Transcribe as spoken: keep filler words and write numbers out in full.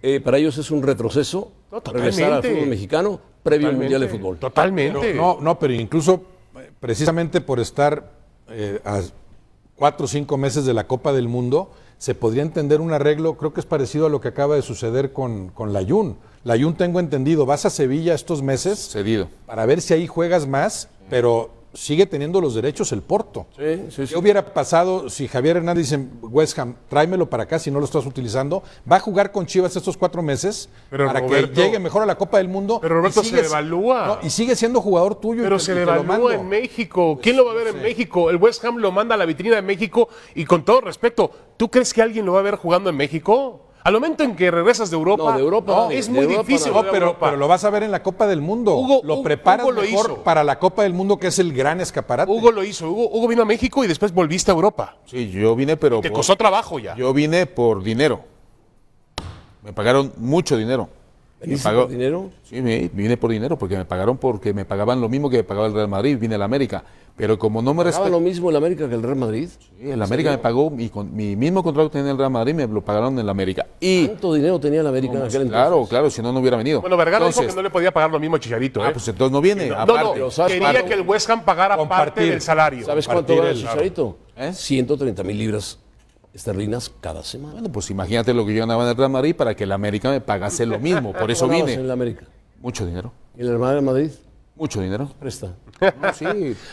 eh, para ellos es un retroceso No, regresar al fútbol mexicano previo al Mundial de Fútbol. Totalmente. Pero no, no, pero incluso eh, precisamente por estar eh, a cuatro o cinco meses de la Copa del Mundo, se podría entender un arreglo, creo que es parecido a lo que acaba de suceder con, con Layún. Layún, tengo entendido, vas a Sevilla estos meses Cedido. para ver si ahí juegas más, pero sigue teniendo los derechos el Porto. Sí, sí, sí. ¿Qué hubiera pasado si Javier Hernández dice, West Ham, tráemelo para acá si no lo estás utilizando? Va a jugar con Chivas estos cuatro meses Pero para Roberto- que llegue mejor a la Copa del Mundo. Pero Roberto, y se sigue- devalúa. no, y sigue siendo jugador tuyo. y Pero te- se y te lo mando. devalúa en México. ¿Quién lo va a ver en México? El West Ham lo manda a la vitrina de México y con todo respeto, ¿tú crees que alguien lo va a ver jugando en México? Al momento en que regresas de Europa, No, de Europa no, no, es de muy Europa difícil. no. No, ver a pero, Europa. pero lo vas a ver en la Copa del Mundo. Hugo- lo Hugo- preparas Hugo lo mejor hizo. para la Copa del Mundo, que es el gran escaparate. Hugo lo hizo. Hugo, Hugo vino a México y después volviste a Europa. Sí, yo vine, pero Te por- costó trabajo ya. yo vine por dinero. Me pagaron mucho dinero. Me ¿Veniste pagó- por dinero? Sí, me- vine por dinero porque me pagaron porque me pagaban lo mismo que me pagaba el Real Madrid, vine a la América. Pero como no me ¿Pagaba lo respetaban. mismo el América que el Real Madrid? Sí, el América me pagó mi, con- mi mismo contrato que tenía el Real Madrid, me lo pagaron en la América. Y ¿Cuánto dinero tenía el América en aquel entonces? claro, claro, si no, no hubiera venido. Bueno, Vergara dijo Entonces, que no le podía pagar lo mismo a Chicharito. ah, ¿eh? pues entonces no viene. no, aparte. no, ¿sabes quería cuánto? que el West Ham pagara parte Compartir. del salario. ¿Sabes cuánto Compartir gana el el- Chicharito? ¿Eh? ciento treinta mil libras esterlinas cada semana. Bueno, pues imagínate lo que yo ganaba en el Real Madrid para que el América me pagase lo mismo. Por eso ¿Cuánto ganabas vine. en el América? Mucho dinero. ¿Y el Real Madrid? Mucho dinero. Presta. No, sí,